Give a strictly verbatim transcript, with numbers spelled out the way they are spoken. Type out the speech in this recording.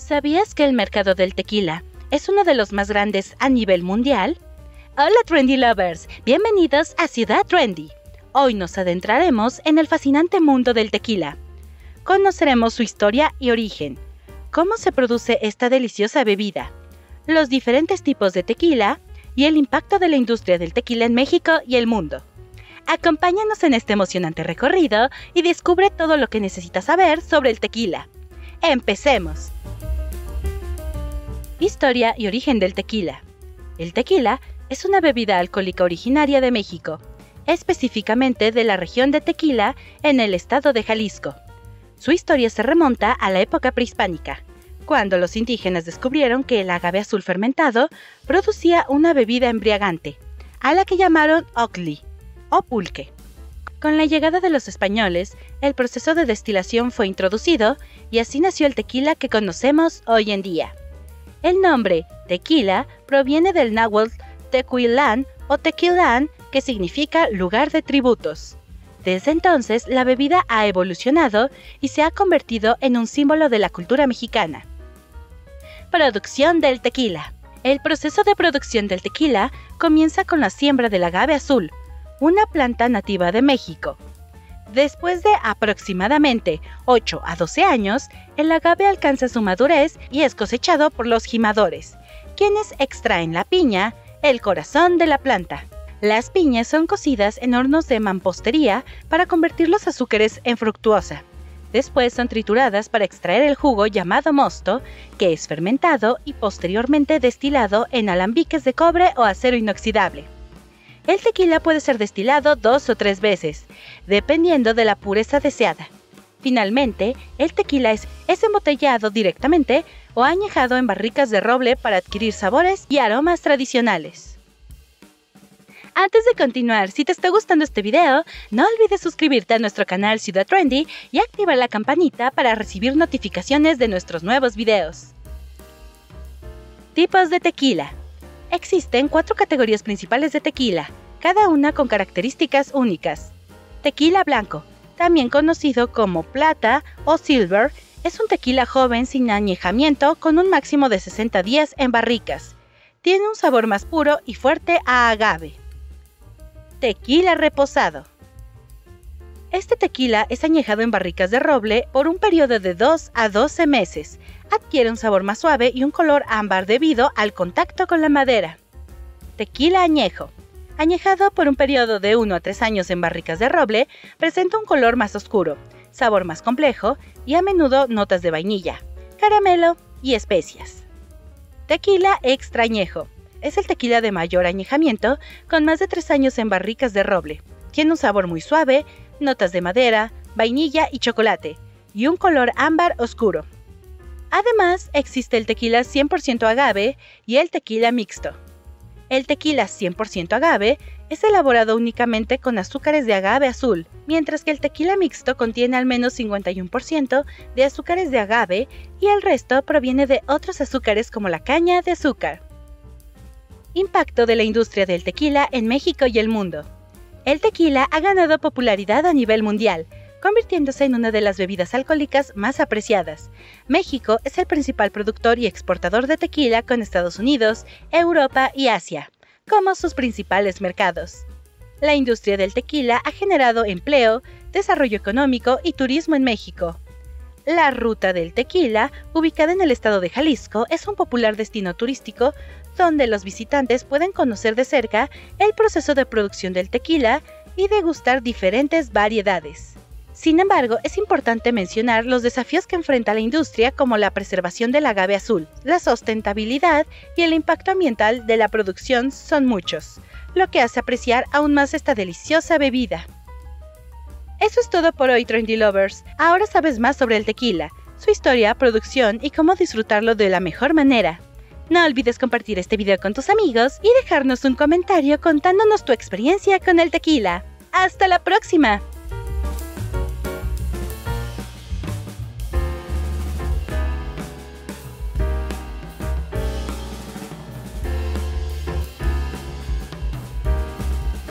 ¿Sabías que el mercado del tequila es uno de los más grandes a nivel mundial? Hola Trendy Lovers, bienvenidos a Ciudad Trendy. Hoy nos adentraremos en el fascinante mundo del tequila. Conoceremos su historia y origen, cómo se produce esta deliciosa bebida, los diferentes tipos de tequila y el impacto de la industria del tequila en México y el mundo. Acompáñanos en este emocionante recorrido y descubre todo lo que necesitas saber sobre el tequila. ¡Empecemos! Historia y origen del tequila. El tequila es una bebida alcohólica originaria de México, específicamente de la región de Tequila en el estado de Jalisco. Su historia se remonta a la época prehispánica, cuando los indígenas descubrieron que el agave azul fermentado producía una bebida embriagante, a la que llamaron ocli, o pulque. Con la llegada de los españoles, el proceso de destilación fue introducido y así nació el tequila que conocemos hoy en día. El nombre tequila proviene del náhuatl tequilán o tequilán, que significa lugar de tributos. Desde entonces, la bebida ha evolucionado y se ha convertido en un símbolo de la cultura mexicana. Producción del tequila. El proceso de producción del tequila comienza con la siembra del agave azul, una planta nativa de México. Después de aproximadamente ocho a doce años, el agave alcanza su madurez y es cosechado por los jimadores, quienes extraen la piña, el corazón de la planta. Las piñas son cocidas en hornos de mampostería para convertir los azúcares en fructuosa. Después son trituradas para extraer el jugo llamado mosto, que es fermentado y posteriormente destilado en alambiques de cobre o acero inoxidable. El tequila puede ser destilado dos o tres veces, dependiendo de la pureza deseada. Finalmente, el tequila es, es embotellado directamente o añejado en barricas de roble para adquirir sabores y aromas tradicionales. Antes de continuar, si te está gustando este video, no olvides suscribirte a nuestro canal Ciudad Trendy y activar la campanita para recibir notificaciones de nuestros nuevos videos. Tipos de tequila. Existen cuatro categorías principales de tequila, cada una con características únicas. Tequila blanco, también conocido como plata o silver, es un tequila joven sin añejamiento con un máximo de sesenta días en barricas. Tiene un sabor más puro y fuerte a agave. Tequila reposado. Este tequila es añejado en barricas de roble por un periodo de dos a doce meses. Adquiere un sabor más suave y un color ámbar debido al contacto con la madera. Tequila añejo. Añejado por un periodo de uno a tres años en barricas de roble, presenta un color más oscuro, sabor más complejo y a menudo notas de vainilla, caramelo y especias. Tequila extra añejo. Es el tequila de mayor añejamiento, con más de tres años en barricas de roble. Tiene un sabor muy suave, notas de madera, vainilla y chocolate, y un color ámbar oscuro. Además, existe el tequila cien por ciento agave y el tequila mixto. El tequila cien por ciento agave es elaborado únicamente con azúcares de agave azul, mientras que el tequila mixto contiene al menos cincuenta y uno por ciento de azúcares de agave y el resto proviene de otros azúcares como la caña de azúcar. Impacto de la industria del tequila en México y el mundo. El tequila ha ganado popularidad a nivel mundial, convirtiéndose en una de las bebidas alcohólicas más apreciadas. México es el principal productor y exportador de tequila, con Estados Unidos, Europa y Asia como sus principales mercados. La industria del tequila ha generado empleo, desarrollo económico y turismo en México. La Ruta del Tequila, ubicada en el estado de Jalisco, es un popular destino turístico donde los visitantes pueden conocer de cerca el proceso de producción del tequila y degustar diferentes variedades. Sin embargo, es importante mencionar los desafíos que enfrenta la industria, como la preservación del agave azul, la sustentabilidad y el impacto ambiental de la producción son muchos, lo que hace apreciar aún más esta deliciosa bebida. Eso es todo por hoy, Trendy Lovers. Ahora sabes más sobre el tequila, su historia, producción y cómo disfrutarlo de la mejor manera. No olvides compartir este video con tus amigos y dejarnos un comentario contándonos tu experiencia con el tequila. ¡Hasta la próxima!